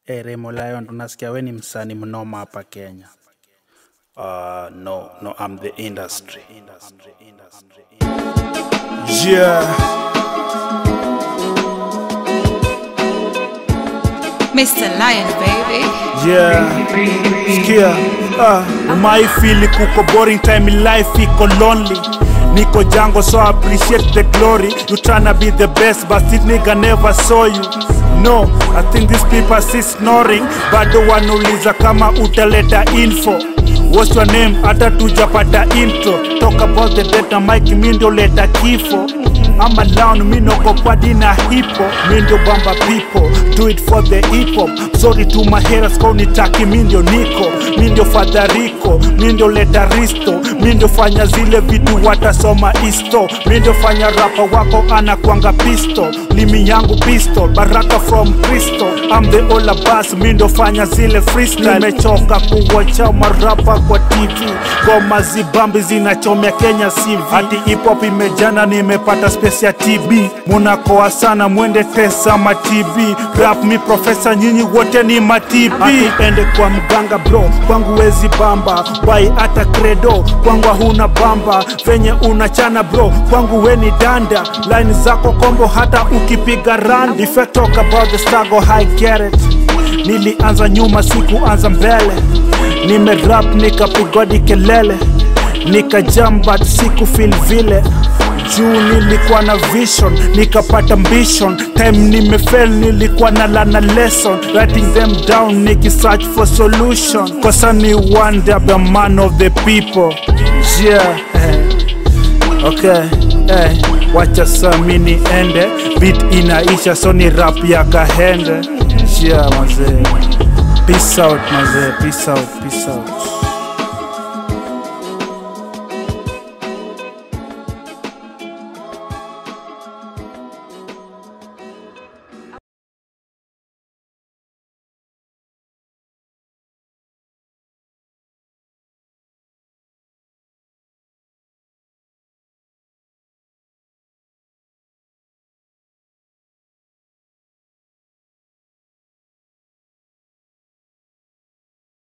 Raymo Lion, tunasikia wewe ni msanii mnoma hapa Kenya. No, I'm the industry. Yeah. Mr. Lion, baby. Yeah. Skia. My feel kuko boring time in life, iko lonely. Niko jango, so I appreciate the glory. You tryna be the best, but this nigga never saw you. No, I think these people see snoring. Bado wanuliza kama utaleta info. What's your name? Hata tujapata intro. Talk about the data mic, mi ndio leta kifo. I'm alone, mi no kopadi na hip hop. Mi ndio bamba people, do it for the hip hop. Sorry to my haters, kau nitaki mi ndio niko. Mi ndio Fadarico, mi ndio leta risto. Mi ndio fanya zile vitu watasoma isto. Mi ndio fanya rapa wako anakuanga pistol. Limi yangu pistol, baraka from Crystal. I'm the all bass, mi ndio fanya zile freestyle. Nimechoka kuwacha marapa kwa TV. Ngoma zibambi zinachomea Kenya CV. Hadi hip hop imejana, nimepata space ya TB. Munakoa sana mwende tesa ma TB. Rap mi professor, nyinyi wote ni ma TB. Hadi ende kwa mganga bro, kwangu wezi bamba. Wai ata credo, kwangu huna bamba. Venye unachana bro, kwangu weni danda. Line zako kombo hata ukipiga run. If I talk about the struggle, I get it. Nilianza nyuma, sikuanza mbele. Nime rap nikapigwa di kelele. Nika jump but siku feel vile. Juu nilikuwa na vision, nikapata ambition. Time nimefail, nilikuwa na lana lesson. Writing them down, niki search for solution. Cause I need one day be a man of the people. Yeah, okay, wacha saa mini ende. Beat inaisha, so ni rap ya kahende. Yeah, mazee. Peace out, mazee. Peace out, peace out.